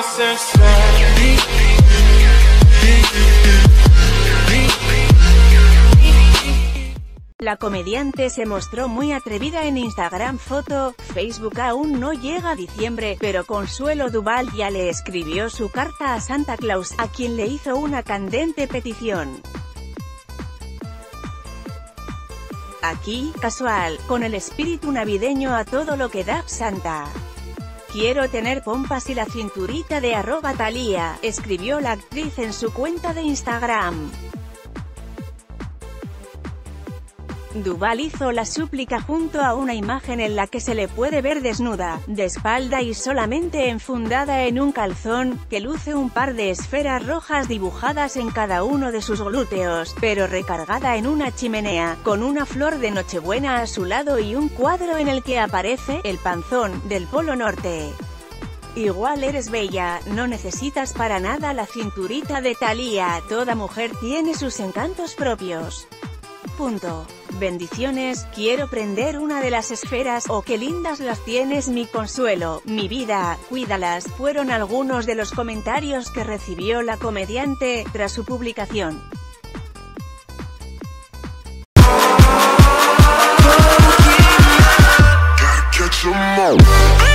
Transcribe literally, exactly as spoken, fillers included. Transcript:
La comediante se mostró muy atrevida en Instagram foto. Facebook aún no llega a diciembre, pero Consuelo Duval ya le escribió su carta a Santa Claus, a quien le hizo una candente petición. Aquí, casual, con el espíritu navideño a todo lo que da Santa. Quiero tener pompas y la cinturita de arroba Thalía, escribió la actriz en su cuenta de Instagram. Duval hizo la súplica junto a una imagen en la que se le puede ver desnuda, de espalda y solamente enfundada en un calzón, que luce un par de esferas rojas dibujadas en cada uno de sus glúteos, pero recargada en una chimenea, con una flor de Nochebuena a su lado y un cuadro en el que aparece el panzón del Polo Norte. Igual eres bella, no necesitas para nada la cinturita de Thalía, toda mujer tiene sus encantos propios. Punto. Bendiciones, quiero prender una de las esferas, oh qué lindas las tienes mi Consuelo, mi vida, cuídalas, fueron algunos de los comentarios que recibió la comediante, tras su publicación. Gotta catch 'em all.